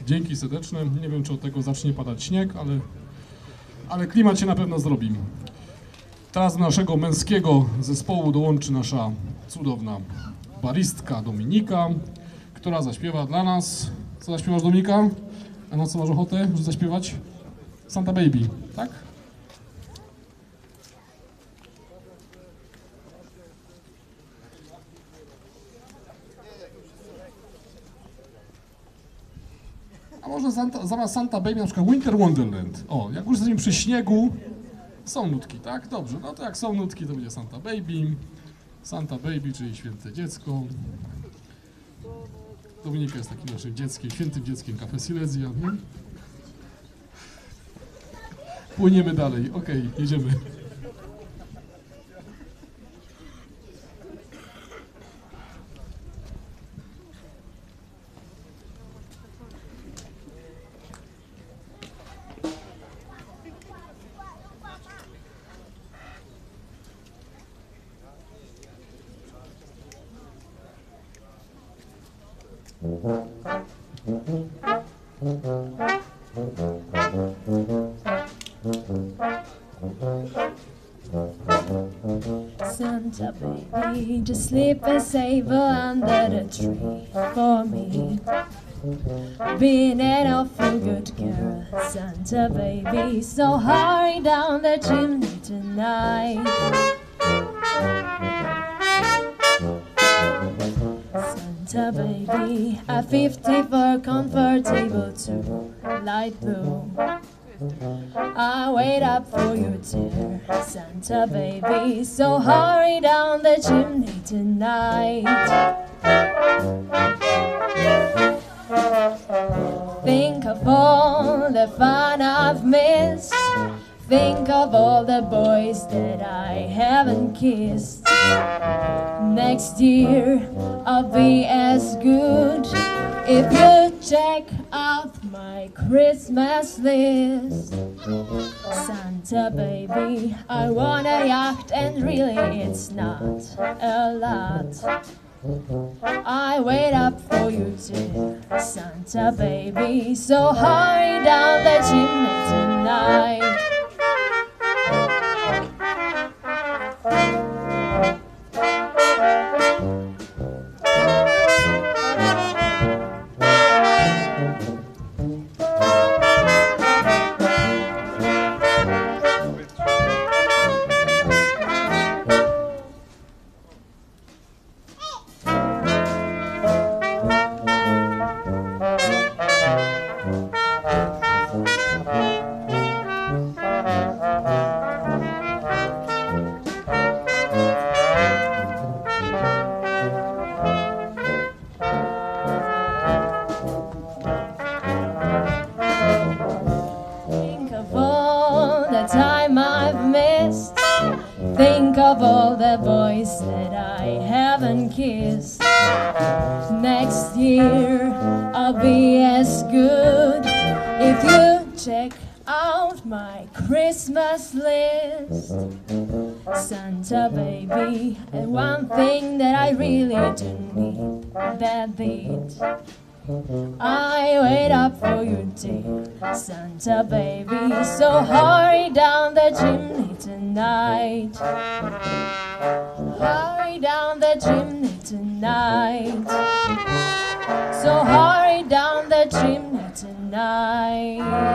Dzięki serdeczne. Nie wiem, czy od tego zacznie padać śnieg, ale klimat się na pewno zrobi. Teraz do naszego męskiego zespołu dołączy nasza cudowna baristka Dominika, która zaśpiewa dla nas. Co zaśpiewasz, Dominika? A na co masz ochotę, żeby zaśpiewać? Santa Baby, tak? A może zamiast Santa Baby na przykład Winter Wonderland. O, jak już jesteśmy przy śniegu, są nutki, tak? Dobrze, no to jak są nutki, to będzie Santa Baby. Santa Baby, czyli święte dziecko. Dominika jest takim naszym dzieckiem, świętym dzieckiem Cafe Silesia. Nie? Płyniemy dalej, okej, jedziemy. Santa baby, just sleep and save under the tree for me. Being an awful good girl, Santa baby, so hurry down the chimney tonight. Santa baby, a 54 comfortable too, light blue. I wait up for you, dear Santa baby, so hurry down the chimney tonight. Think of all the fun I've missed. Think of all the boys that I haven't kissed. Next year I'll be as good if you check out my Christmas list. Santa baby, I want a yacht and really it's not a lot. I wait up for you, dear Santa baby, so hurry down the chimney tonight. Think of all the boys that I haven't kissed. Next year I'll be as good if you check out my Christmas list. Santa baby, and one thing that I really do need, that beat. I wait up for you, dear Santa baby, so hurry down the chimney tonight. Hurry down the chimney tonight. So hurry down the chimney tonight.